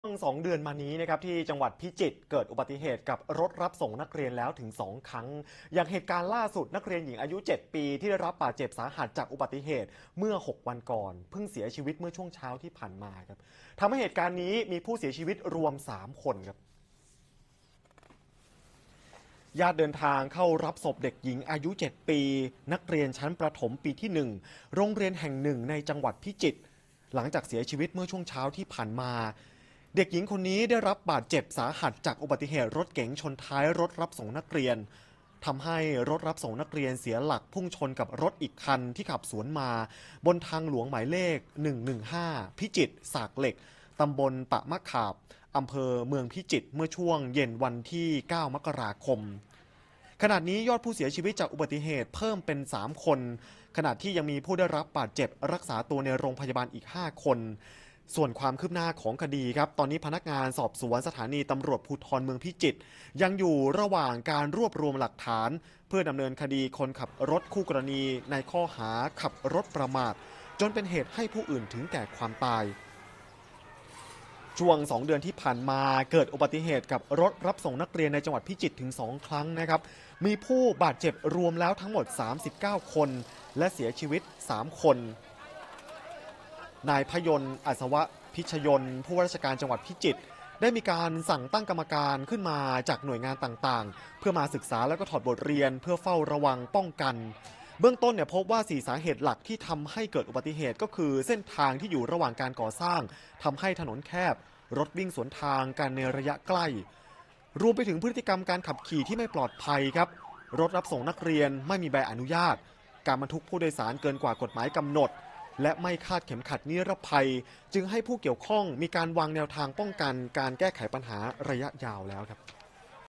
2 เดือนมานี้นะครับที่จังหวัดพิจิตรเกิดอุบัติเหตุกับรถรับส่งนักเรียนแล้วถึง2 ครั้งอย่างเหตุการณ์ล่าสุดนักเรียนหญิงอายุ7 ปีที่ได้รับบาดเจ็บสาหัสจากอุบัติเหตุเมื่อ6 วันก่อนเพิ่งเสียชีวิตเมื่อช่วงเช้าที่ผ่านมาครับทำให้เหตุการณ์นี้มีผู้เสียชีวิตรวม3 คนครับญาติเดินทางเข้ารับศพเด็กหญิงอายุ7 ปีนักเรียนชั้นประถมปีที่1โรงเรียนแห่งหนึ่งในจังหวัดพิจิตรหลังจากเสียชีวิตเมื่อช่วงเช้าที่ผ่านมาเด็กหญิงคนนี้ได้รับบาดเจ็บสาหัสจากอุบัติเหตุรถเก๋งชนท้ายรถรับส่งนักเรียนทำให้รถรับส่งนักเรียนเสียหลักพุ่งชนกับรถอีกคันที่ขับสวนมาบนทางหลวงหมายเลข115พิจิตรสากเหล็กตำบลปะมะขาบอำเภอเมืองพิจิตรเมื่อช่วงเย็นวันที่9 มกราคมขณะนี้ยอดผู้เสียชีวิตจากอุบัติเหตุเพิ่มเป็น3 คนขณะที่ยังมีผู้ได้รับบาดเจ็บรักษาตัวในโรงพยาบาลอีก5 คนส่วนความคืบหน้าของคดีครับตอนนี้พนักงานสอบสวนสถานีตำรวจภูธรเมืองพิจิตรยังอยู่ระหว่างการรวบรวมหลักฐานเพื่อดำเนินคดีคนขับรถคู่กรณีในข้อหาขับรถประมาทจนเป็นเหตุให้ผู้อื่นถึงแก่ความตายช่วง2 เดือนที่ผ่านมาเกิดอุบัติเหตุกับรถรับส่งนักเรียนในจังหวัดพิจิตรถึง2 ครั้งนะครับมีผู้บาดเจ็บรวมแล้วทั้งหมด39 คนและเสียชีวิต3 คนนายพยนต์อัศวะพิชยนต์ผู้ว่าราชการจังหวัดพิจิตรได้มีการสั่งตั้งกรรมการขึ้นมาจากหน่วยงานต่างๆเพื่อมาศึกษาและก็ถอดบทเรียนเพื่อเฝ้าระวังป้องกันเบื้องต้นพบว่า4 สาเหตุหลักที่ทำให้เกิดอุบัติเหตุก็คือเส้นทางที่อยู่ระหว่างการก่อสร้างทำให้ถนนแคบรถวิ่งสวนทางกันในระยะใกล้รวมไปถึงพฤติกรรมการขับขี่ที่ไม่ปลอดภัยครับรถรับส่งนักเรียนไม่มีใบอนุญาตการบรรทุกผู้โดยสารเกินกว่ากฎหมายกำหนดและไม่คาดเข็มขัดนิรภัยจึงให้ผู้เกี่ยวข้องมีการวางแนวทางป้องกันการแก้ไขปัญหาระยะยาวแล้วครับ